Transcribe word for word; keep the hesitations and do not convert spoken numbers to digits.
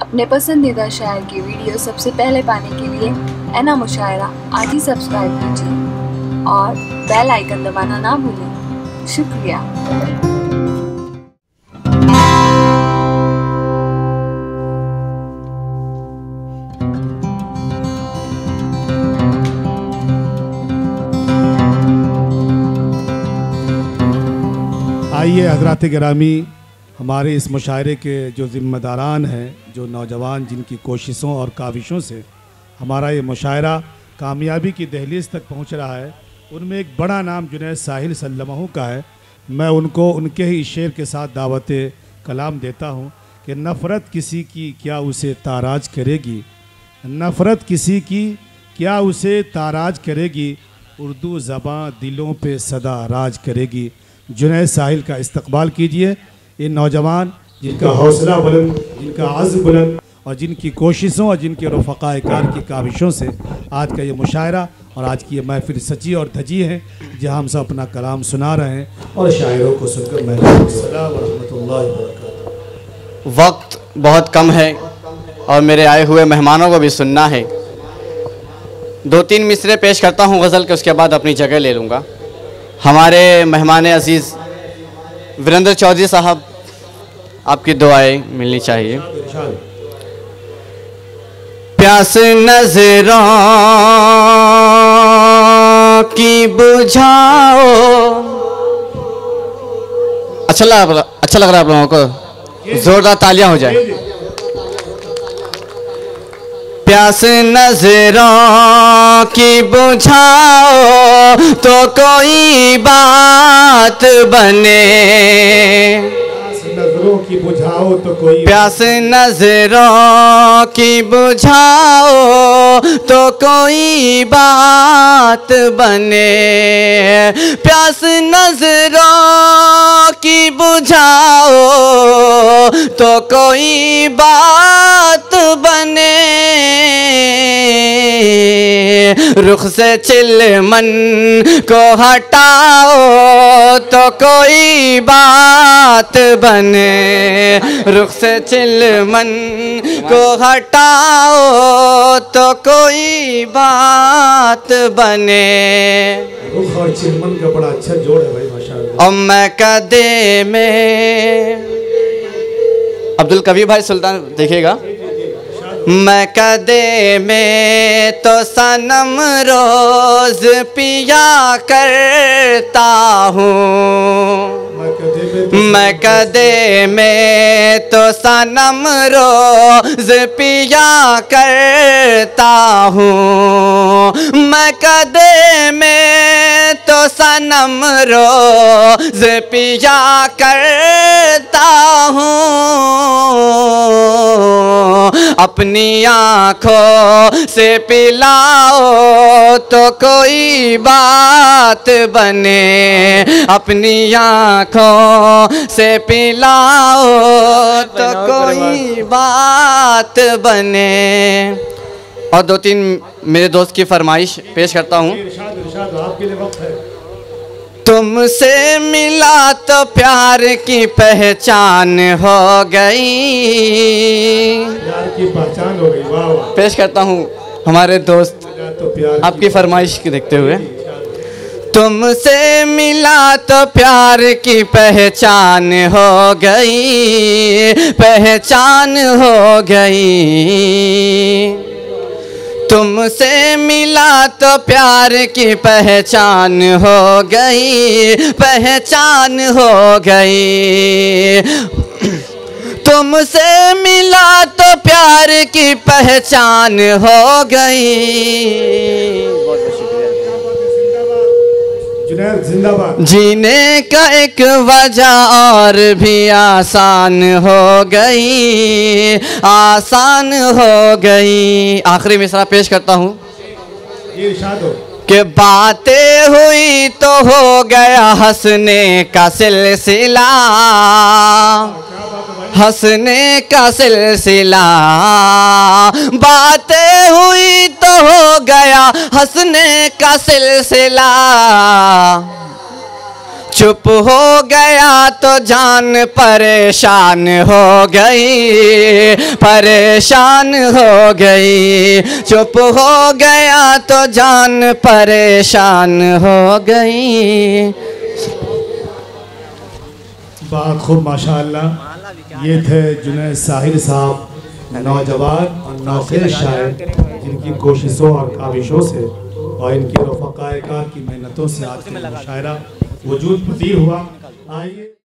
अपने पसंदीदा शायर की वीडियो सबसे पहले पाने के लिए एना मुशायरा आज ही सब्सक्राइब कीजिए और बेल आइकन दबाना ना भूलें। शुक्रिया। आइए हज़रात गिरामी, हमारे इस मुशायरे के जो ज़िम्मेदारान हैं, जो नौजवान जिनकी कोशिशों और काविशों से हमारा ये मुशायरा कामयाबी की दहलीज़ तक पहुंच रहा है, उनमें एक बड़ा नाम जुनैद साहिल सल्लमहू का है। मैं उनको उनके ही शेर के साथ दावत कलाम देता हूं कि नफ़रत किसी की क्या उसे ताराज करेगी, नफ़रत किसी की क्या उसे ताराज करेगी, उर्दू ज़बां दिलों पे सदा राज करेगी। जुनैद साहिल का इस्तकबाल कीजिए। इन नौजवान जिनका हौसला बुलंद, जिनका अज़्म बुलंद और जिनकी कोशिशों और जिनके रफ़क़ाए कार की काविशों से आज का ये मुशायरा और आज की ये महफिल सची और धजी है, जहाँ हम सब अपना कलाम सुना रहे हैं और शायरों को सुनकर मैं अस्सलाम व रहमतुल्लाहि व बरकातुहू। वक्त बहुत कम है और मेरे आए हुए मेहमानों को भी सुनना है। दो तीन मिसरे पेश करता हूँ गज़ल के, उसके बाद अपनी जगह ले लूँगा। हमारे मेहमान अज़ीज़ वीरेंद्र चौधरी साहब, आपकी दुआएं मिलनी चाहिए। प्यास नज़रों की बुझाओ। अच्छा लग अच्छा लग रहा है आप लोगों को? जोरदार तालियां हो जाए। प्यास नज़रों की बुझाओ तो कोई बात बने, नज़रों की बुझाओ तो कोई प्यास नज़रों की बुझाओ तो कोई बात बने, प्यास नज़रों की बुझाओ तो कोई बात बने, रुख से चिलमन को हटाओ तो कोई बात बने, रुख से चिलमन को हटाओ तो कोई बात बने। रुख और चिलमन का बड़ा अच्छा जोड़ है भाई, माशाअल्लाह। और मैं कदे में अब्दुल कबीर भाई सुल्तान देखिएगा। मैं कदे में तो सनम रोज पिया करता हूँ, मैं कदे में तो सनम रोज पिया करता हूँ, मैं कदे में तो सनम रोज पिया करता हूँ, अपनी आँखों से पिलाओ तो कोई बात बने, अपनी आँखों से पिलाओ तो कोई बात बने। और दो तीन मेरे दोस्त की फरमाइश पेश करता हूँ। तुमसे मिला तो प्यार की पहचान हो गई, प्यार की पहचान हो गई। वाह वाह। पेश करता हूँ हमारे दोस्त तो आपकी फरमाइश की देखते हुए। तुमसे मिला तो प्यार की पहचान हो गई, पहचान हो गई, तुमसे मिला तो प्यार की पहचान हो गई, पहचान हो गई, तुमसे मिला तो प्यार की पहचान हो गई। जुनैद जिंदाबाद। जीने का एक वजह और भी आसान हो गई, आसान हो गई। आखिरी मिसरा पेश करता हूँ। इरशाद हो कि बातें हुई तो हो गया हंसने का सिलसिला, हंसने का सिलसिला, बातें हुई तो हो गया हंसने का सिलसिला, चुप हो गया तो जान परेशान हो गई, परेशान हो गई। चुप हो गया तो जान परेशान हो गई। बहुत खूब माशाअल्लाह। ये थे जुनैद साहिल साहब, नौजवान और नौखेर शायर, जिनकी कोशिशों और काविशों से और इनके रफ़क़ाए कार की मेहनतों से आज का मुशायरा वजूद पजीर हुआ। आइए।